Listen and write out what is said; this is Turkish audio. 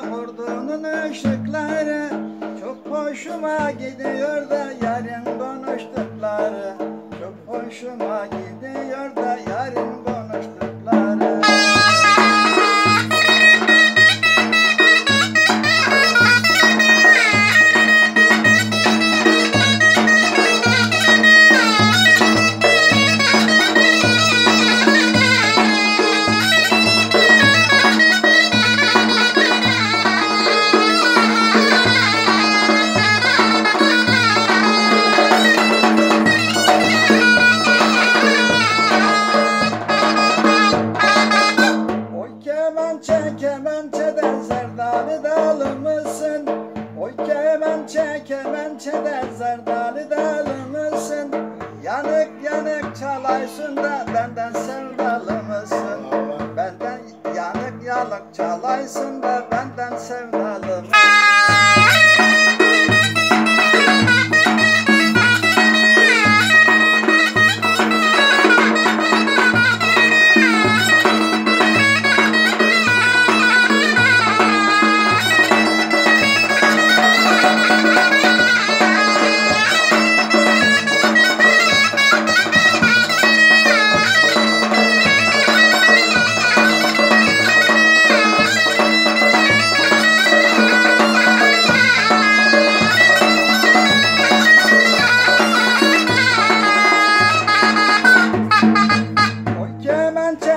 Vurduğunun ışıkları çok hoşuma gidiyor da yarın konuştukları. Çok hoşuma gidiyor da yarın konuştukları. Kemençeden zerdalı dalı mısın? Oy kemençeden zerdalı dalı mısın? Yanık yanık çalaysın da benden sevdalı mısın? Benden yanık yanık çalaysın da benden sevdalı mısın?